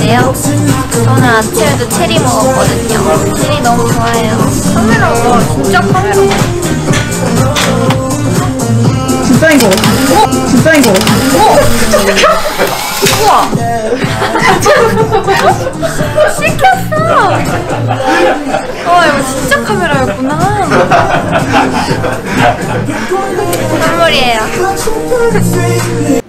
먹을게요. 저는 아침에도 체리 먹었거든요. 체리 너무 좋아해요. 카메라가 진짜 카메라. 진짜인 거 같아. 진짜인 거 같아. 우와! 시켰어! 이거 진짜 카메라였구나. 선물이에요.